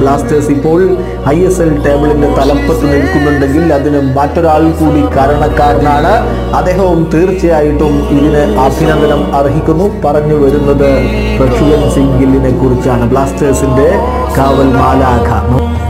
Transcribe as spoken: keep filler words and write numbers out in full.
Blasters ഇപ്പോൾ I S L ടേബിളിന്റെ തലപ്പത്ത് നിൽക്കുന്നുണ്ടെങ്കിൽ അതിന് മറ്റൊരാൾ കൂടി കാരണക്കാരനാണ്. അദ്ദേഹവും തീർച്ചയായിട്ടും ഇതിന് അഭിനന്ദനം അർഹിക്കുന്നു. പറഞ്ഞു വരുന്നത് പ്രഭ്സുഖൻ സിംഗ് ഗില്ലിനെ കുറിച്ചാണ്, ബ്ലാസ്റ്റേഴ്സിന്റെ കാവൽ മാലാഖ.